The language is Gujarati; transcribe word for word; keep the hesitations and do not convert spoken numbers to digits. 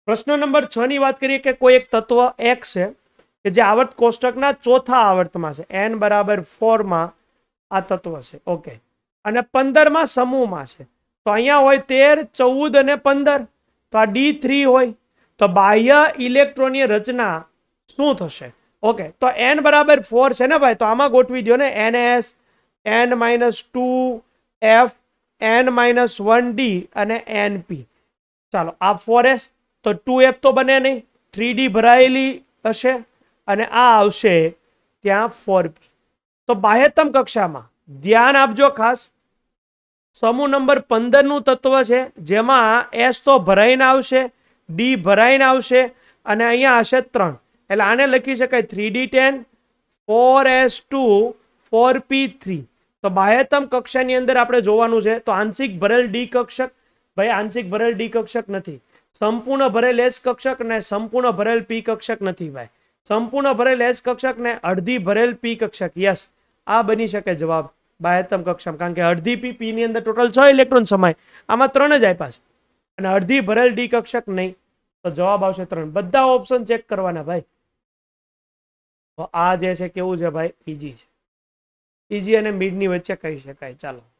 પ્રશ્ન નંબર છ ની વાત કરીએ કે કોઈ એક તત્વ x છે કે જે આવર્ત કોષ્ટકના ચોથા આવર્તમાં છે, n બરાબર ચાર માં આ તત્વ છે. ઓકે, અને પંદર માં સમૂહમાં છે. તો અહીંયા હોય તેર, ચૌદ અને પંદર, તો આ ડી થ્રી હોય. તો બાહ્ય ઇલેક્ટ્રોનની રચના શું થશે? ઓકે, તો n બરાબર ચાર છે ને ભાઈ, તો આમાં ગોઠવી દો ને ns, n minus two f, n minus one d અને np. ચાલો, આ ફોર એસ, તો ટુ એફ તો બને નહીં, થ્રી ડી ભરાયેલી હશે અને આ આવશે ત્યાં ફોર પી. તો બાહ્યતમ કક્ષામાં ધ્યાન આપજો ખાસ, સમૂહ નંબર પંદર નું તત્વ છે જેમાં એસ તો ભરાઈને આવશે, ડી ભરાઈને આવશે અને અહીંયા હશે ત્રણ. એટલે આને લખી શકાય three d ten, four s two, four p three. તો બાહ્યતમ કક્ષાની અંદર આપણે જોવાનું છે તો આંશિક ભરેલ ડી કક્ષક, ભાઈ આંશિક ભરેલ ડી કક્ષક નથી, સંપૂર્ણ ભરેલ એસ કક્ષક ને સંપૂર્ણ ભરેલ પી કક્ષક નથી ભાઈ, સંપૂર્ણ ભરેલ એસ કક્ષક ને અડધી ભરેલ પી કક્ષક. યસ, આ બની શકે જવાબ બાહ્યતમ કક્ષામાં, કારણ કે અડધી પી પી ની અંદર ટોટલ છ ઇલેક્ટ્રોન સમાય, આમાં ત્રણ જ આપ્યા છે અને અડધી ભરેલ ડી કક્ષક નહીં, તો જવાબ આવશે ત્રણ. બધા ઓપ્શન ચેક કરવાના ભાઈ. તો આ જે છે કેવું છે ભાઈ, ઈજી છે, ઈજી અને મિડ ની વચ્ચે કહી શકાય. ચાલો